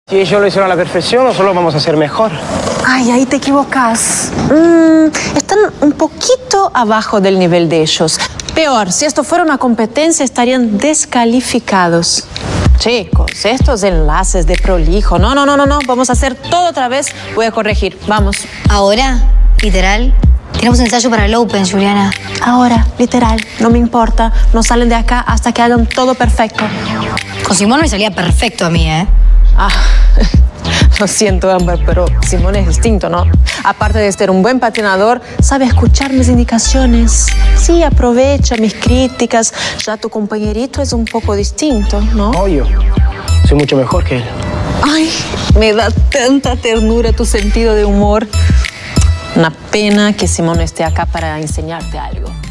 Si ellos lo hicieron a la perfección, nosotros lo vamos a hacer mejor. Ay, ahí te equivocas. Están un poquito abajo del nivel de ellos. Peor, si esto fuera una competencia, estarían descalificados. Chicos, estos enlaces de prolijo. No. Vamos a hacer todo otra vez. Voy a corregir. Vamos. ¿Ahora? ¿Literal? Tenemos ensayo para el Open, Juliana. Ahora, literal. No me importa. No salen de acá hasta que hagan todo perfecto. Con Simón me salía perfecto a mí, ¿eh? Lo siento, Amber, pero Simón es distinto, ¿no? Aparte de ser un buen patinador, sabe escuchar mis indicaciones. Sí, aprovecha mis críticas. Ya tu compañerito es un poco distinto, ¿no? Obvio. Soy mucho mejor que él. Ay, me da tanta ternura tu sentido de humor. Una pena que Simón no esté acá para enseñarte algo.